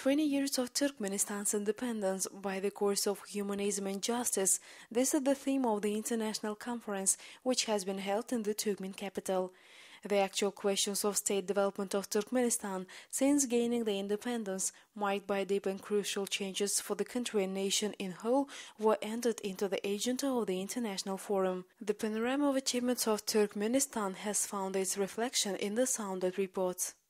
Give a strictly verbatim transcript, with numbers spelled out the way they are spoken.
twenty years of Turkmenistan's independence by the course of humanism and justice, this is the theme of the international conference, which has been held in the Turkmen capital. The actual questions of state development of Turkmenistan since gaining the independence, marked by deep and crucial changes for the country and nation in whole, were entered into the agenda of the international forum. The panorama of achievements of Turkmenistan has found its reflection in the sounded reports.